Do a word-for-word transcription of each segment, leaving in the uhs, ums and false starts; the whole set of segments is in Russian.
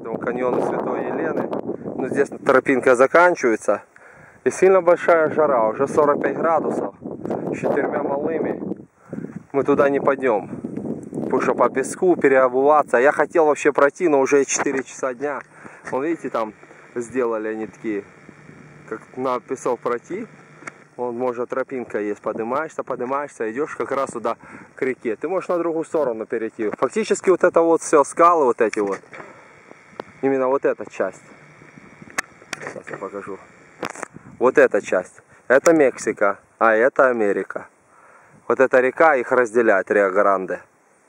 этому каньону Святой Елены. Но здесь тропинка заканчивается. И сильно большая жара, уже сорок пять градусов. С четырьмя малыми. Мы туда не пойдем. Потому что по песку переобуваться. Я хотел вообще пройти, но уже четыре часа дня. Вон видите, там сделали они такие, как на песок пройти. Вон, может, тропинка есть. Поднимаешься, поднимаешься, идешь как раз сюда к реке. Ты можешь на другую сторону перейти. Фактически вот это вот все скалы, вот эти вот. Именно вот эта часть. Сейчас я покажу. Вот эта часть. Это Мексика, а это Америка. Вот эта река их разделяет, Рио-Гранде.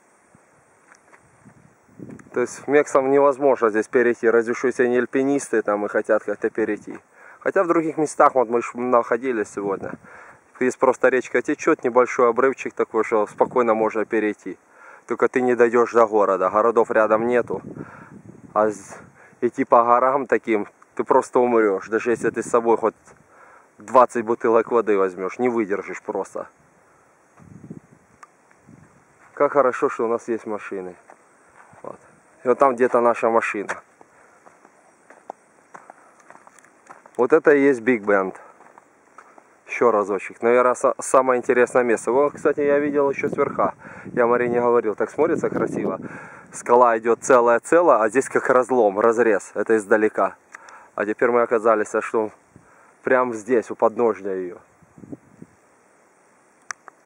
То есть мексам невозможно здесь перейти, разве что если они альпинисты там и хотят как-то перейти. Хотя в других местах, вот мы находились сегодня, здесь просто речка течет, небольшой обрывчик такой, что спокойно можно перейти. Только ты не дойдешь до города, городов рядом нету. А идти по горам таким, ты просто умрешь. Даже если ты с собой хоть двадцать бутылок воды возьмешь, не выдержишь просто. Как хорошо, что у нас есть машины. Вот. И вот там где-то наша машина. Вот это и есть Биг Бенд. Еще разочек. Наверное, самое интересное место. Вот, кстати, я видел еще сверха. Я Марине говорил, так смотрится красиво. Скала идет целая-целая, а здесь как разлом, разрез. Это издалека. А теперь мы оказались, что прямо здесь, у подножья ее.